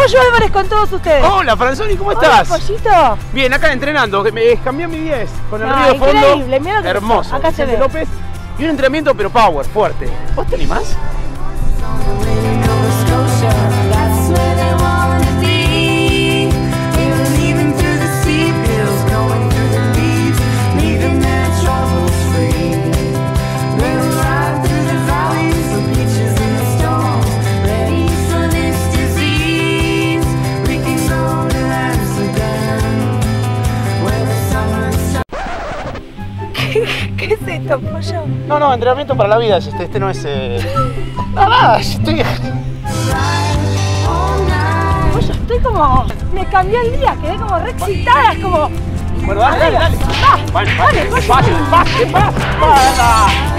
Pollo Álvarez con todos ustedes. Hola, Franzoni, ¿cómo estás? Hola, Pollito. Bien, acá entrenando. Me cambié mi 10 con el río de fondo. Increíble, mira lo que hermoso. acá se ve. López. Y un entrenamiento, pero power, fuerte. ¿Vos te animás? ¿Qué es esto, Pollo? No, entrenamiento para la vida es este no es... Nada, estoy... Pollo, estoy como... Me cambió el día, quedé como re excitada, es como... Bueno, dale. Dale, Bueno, Pollo. fácil.